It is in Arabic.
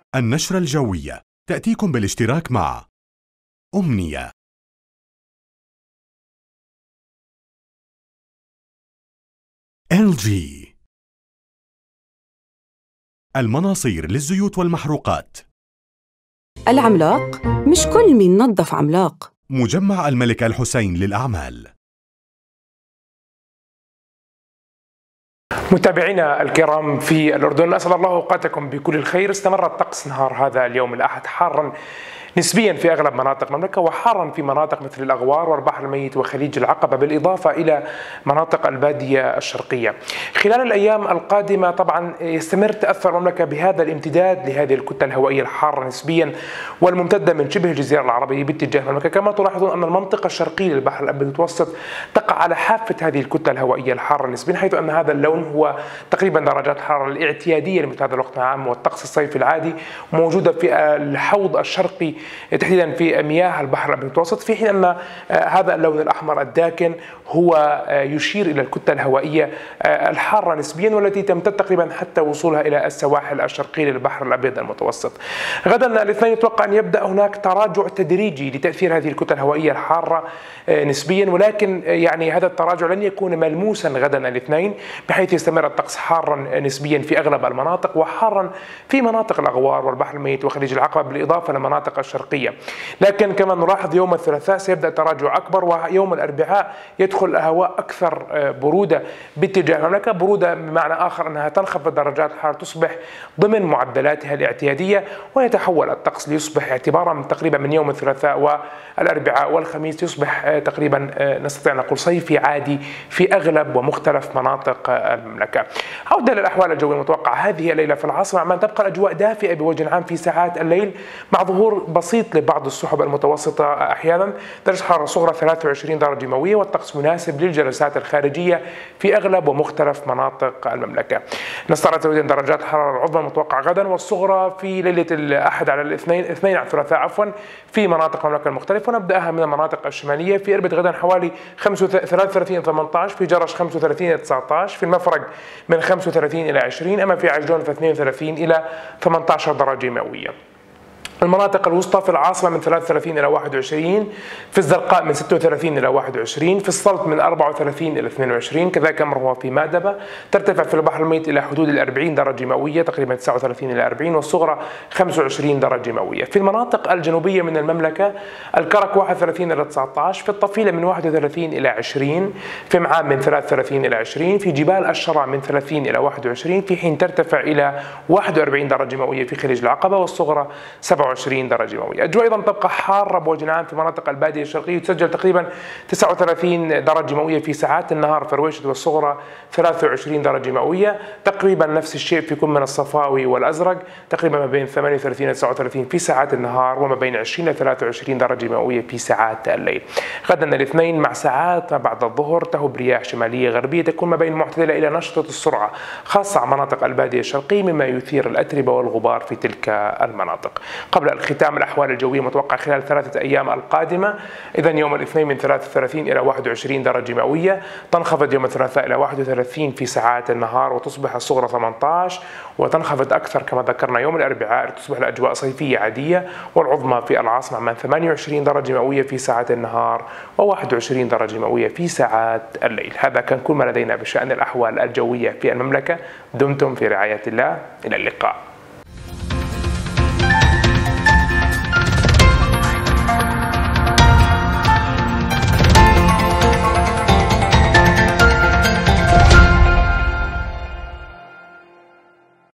النشرة الجوية تأتيكم بالاشتراك مع أمنية. LG. المناصير للزيوت والمحروقات. العملاق مش كل مين نظف عملاق. مجمع الملك الحسين للأعمال. متابعينا الكرام في الأردن، أسعد الله أوقاتكم بكل الخير. استمر الطقس نهار هذا اليوم الأحد حارا نسبيا في أغلب مناطق المملكة، وحارا في مناطق مثل الأغوار والبحر الميت وخليج العقبة، بالإضافة إلى مناطق البادية الشرقية. خلال الأيام القادمة طبعا يستمر تأثر المملكة بهذا الامتداد لهذه الكتلة الهوائية الحارة نسبيا والممتدة من شبه الجزيرة العربية باتجاه المملكة. كما تلاحظون أن المنطقة الشرقية للبحر الأبيض المتوسط تقع على حافة هذه الكتلة الهوائية الحارة نسبيا، حيث أن هذا اللون هو تقريبا درجات الحرارة الاعتيادية لمثل هذا الوقت العام والطقس الصيفي العادي، موجودة في الحوض الشرقي تحديدا في مياه البحر الابيض المتوسط، في حين ان هذا اللون الاحمر الداكن هو يشير الى الكتله الهوائيه الحاره نسبيا والتي تمتد تقريبا حتى وصولها الى السواحل الشرقيه للبحر الابيض المتوسط. غدا الاثنين يتوقع ان يبدا هناك تراجع تدريجي لتاثير هذه الكتله الهوائيه الحاره نسبيا، ولكن يعني هذا التراجع لن يكون ملموسا غدا الاثنين، بحيث يستمر الطقس حارا نسبيا في اغلب المناطق وحارا في مناطق الاغوار والبحر الميت وخليج العقبه بالاضافه للمناطق الشرقيه. لكن كما نلاحظ يوم الثلاثاء سيبدا تراجع اكبر، ويوم الاربعاء يدخل الهواء اكثر بروده باتجاه المملكه، بروده بمعنى اخر انها تنخفض درجات الحراره تصبح ضمن معدلاتها الاعتياديه، ويتحول الطقس ليصبح اعتبارا من تقريبا من يوم الثلاثاء والاربعاء والخميس يصبح تقريبا نستطيع ان نقول صيفي عادي في اغلب ومختلف مناطق المملكه. عوده للاحوال الجويه المتوقعه هذه الليله في العاصمه عمان، تبقى الاجواء دافئه بوجه عام في ساعات الليل مع ظهور بسيط لبعض السحب المتوسطه احيانا. درجه الحراره الصغرى 23 درجه مئويه، والطقس مناسب للجلسات الخارجيه في اغلب ومختلف مناطق المملكه. نستعرض تزويدا درجات الحراره العظمى المتوقعه غدا والصغرى في ليله الاحد على الاثنين على الثلاثاء عفوا في مناطق المملكه المختلفه، ونبداها من المناطق الشماليه. في اربد غدا حوالي 33 18، في جرش 35 19، في المفرق من 35 الى 20، اما في عجلون ف 32 الى 18 درجه مئويه. المناطق الوسطى في العاصمة من 33 إلى 21، في الزرقاء من 36 إلى 21، في السلط من 34 إلى 22، كذلك أمر هو في مادبة. ترتفع في البحر الميت إلى حدود 40 درجة مئوية تقريبا 39 إلى 40، والصغرى 25 درجة مئوية. في المناطق الجنوبية من المملكة الكرك 31 إلى 19، في الطفيلة من 31 إلى 20، في معان من 33 إلى 20، في جبال الشرع من 30 إلى 21، في حين ترتفع إلى 41 درجة مئوية في خليج العقبة، والصغرى 27 درجة مئوية. الأجواء أيضا تبقى حارة بوجه عام في مناطق البادية الشرقية، تسجل تقريبا 39 درجة مئوية في ساعات النهار في رويشة، والصغرى 23 درجة مئوية. تقريبا نفس الشيء في كل من الصفاوي والأزرق، تقريبا ما بين 38 إلى 39 في ساعات النهار، وما بين 20 إلى 23 درجة مئوية في ساعات الليل. غدا الاثنين مع ساعات ما بعد الظهر تهب رياح شمالية غربية تكون ما بين معتدلة إلى نشطة السرعة، خاصة على مناطق البادية الشرقية، مما يثير الأتربة والغبار في تلك المناطق. قبل الختام، الأحوال الجوية متوقعة خلال 3 أيام القادمة. إذا يوم الاثنين من 33 إلى 21 درجة مئوية، تنخفض يوم الثلاثاء إلى 31 في ساعات النهار وتصبح الصغرى 18، وتنخفض أكثر كما ذكرنا يوم الأربعاء تصبح الأجواء صيفية عادية، والعظمى في العاصمة عمان 28 درجة مئوية في ساعات النهار و21 درجة مئوية في ساعات الليل. هذا كان كل ما لدينا بشأن الأحوال الجوية في المملكة. دمتم في رعاية الله، إلى اللقاء.